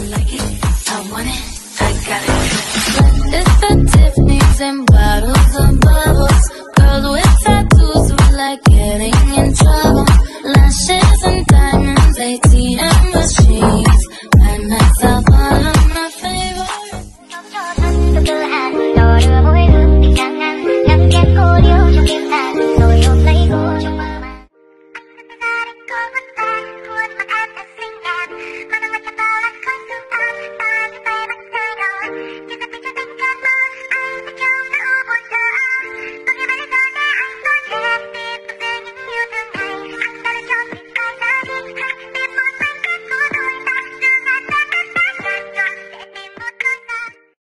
like it, I want it, I got it. It's the Tiffany's and bottles of bubbles. Girls with tattoos who like getting in trouble. Lashes